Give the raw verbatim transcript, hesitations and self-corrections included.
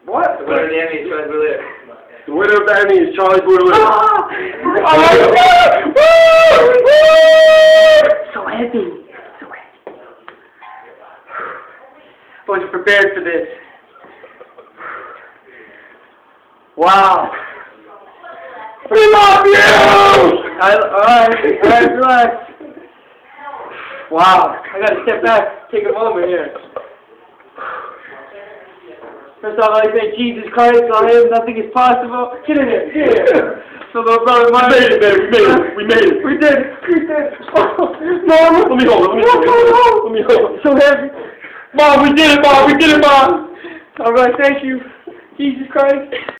What? The winner of the Emmy is Charlie Boulier. The winner of the Emmy is Charlie Boulier. Ah! Oh my God! Woo! Woo! So heavy. So heavy. I wasn't prepared for this. Wow. We love you! I, alright, alright, relax. Wow, I gotta step back, take a moment here. First off, I say Jesus Christ, on him, nothing is possible. Get in there, get in there. So little brother, my We made it, man, we made it, we made it. We did, we did. Mom, let me hold it, let me hold it. Let me hold it. So heavy. Mom, we did it, Mom, we did it, Mom. Alright, thank you, Jesus Christ.